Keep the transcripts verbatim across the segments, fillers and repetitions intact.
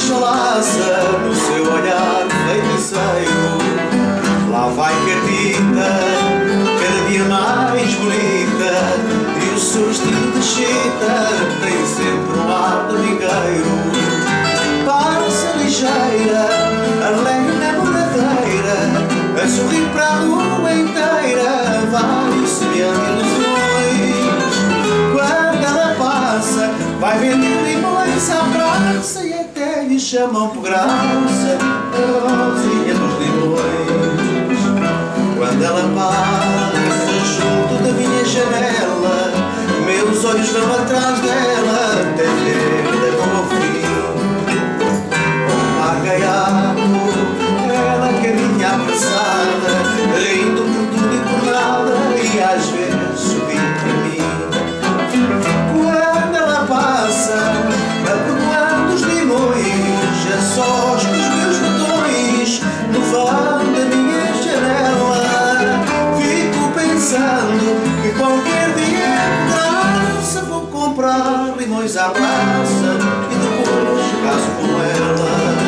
chalaça no seu olhar feiticeiro. Lá vai Catita, cada dia mais bonita, e o seu estilo de chita tem sempre um ar de domingueiro. Passa ligeira, alegre na bordadeira, a sorrir para a rua inteira, vai semeando ilusões. Quando ela passa, vai vender limões à praça e até lhe chamam por graça a rosinha dos limões. Quando ela passa junto da minha janela, meus olhos vão atrás dela até ver como ao fim. Um mar gaiato, ela caminha apressada, rindo por tudo e por nada, e às vezes sorrindo para mim. Quando ela passa, apregoando os limões, a sós com os meus botões no vão da minha janela, fico pensando que qualquer dia graça vou comprar limões à praça e depois caso com ela.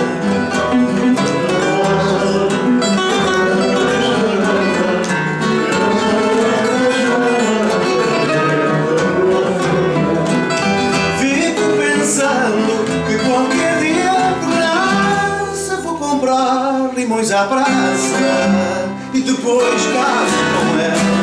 Limões à praça e depois caso com ela.